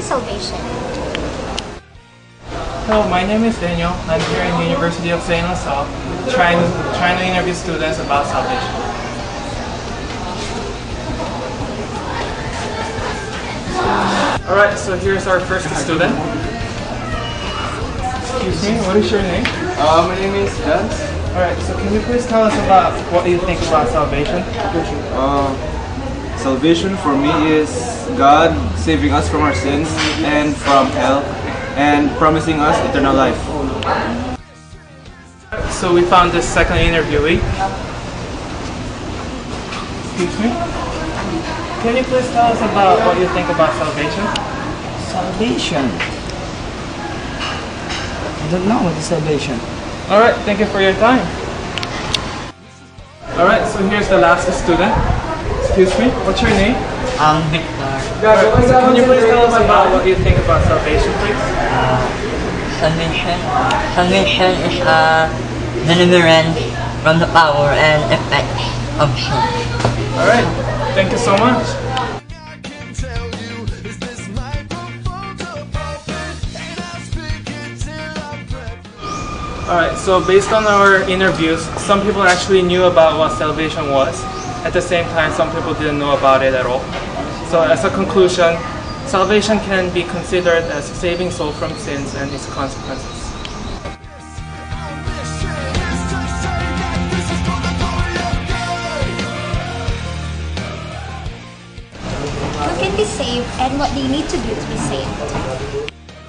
salvation? Hello, my name is Daniel. I'm here in the University of St. LaSalle trying to interview students about salvation. Alright, so here's our first student. Excuse me, what is your name? My name is Jans. Alright, so can you please tell us about what you think about salvation? Salvation for me is God saving us from our sins and from hell and promising us eternal life. So we found this second interviewee. Excuse me? Can you please tell us about what you think about salvation? Salvation? I don't know what is salvation. Alright, thank you for your time. Alright, so here's the last student. Excuse me, what's your name? Victor. Alright, so can you please tell us about what you think about salvation, please? Salvation is deliverance from the power and effects of sin. Alright, thank you so much. Alright, so based on our interviews, some people actually knew about what salvation was. At the same time, some people didn't know about it at all. So as a conclusion, salvation can be considered as saving soul from sins and its consequences. Who can be saved and what do you need to do to be saved?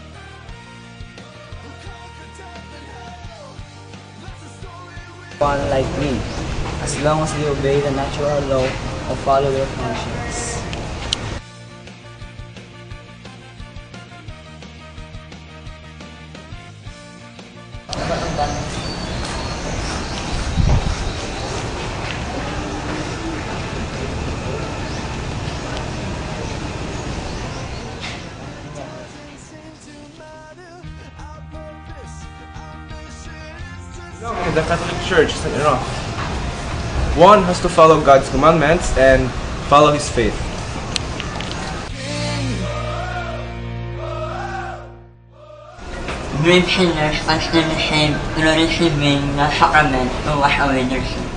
One like me, as long as they obey the natural law or follow their conscience. In the Catholic Church is enough. One has to follow God's commandments and follow His faith. Brave sinners are still saved through receiving the sacrament to wash away their sins.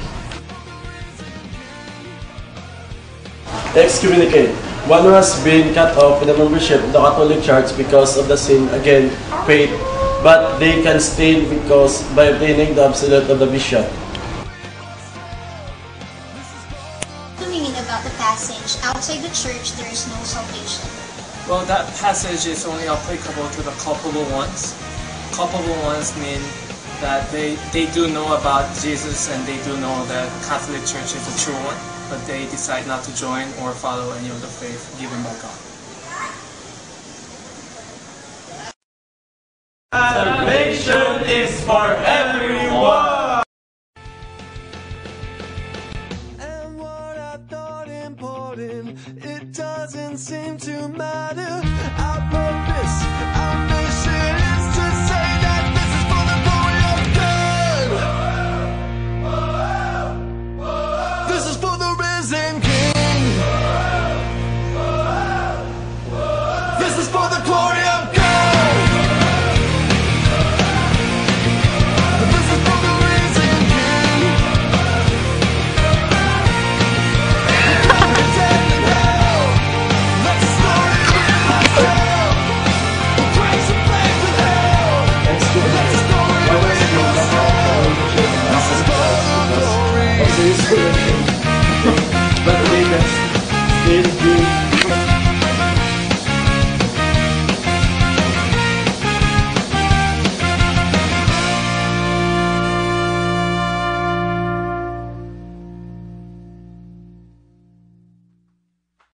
Excommunicate. One who has been cut off with the membership of the Catholic Church because of the sin against faith, but they can stay because by obtaining the absolute of the bishop. What do you mean about the passage? Outside the church, there is no salvation. Well, that passage is only applicable to the culpable ones. Culpable ones mean that they do know about Jesus and they do know that Catholic Church is the true one, but they decide not to join or follow any of the faith given by God. Salvation is for everyone! And what I thought important, it doesn't seem to matter. Our purpose, our mission is to say that this is for the glory of God. This is for the risen King. This is for the glory of God. This is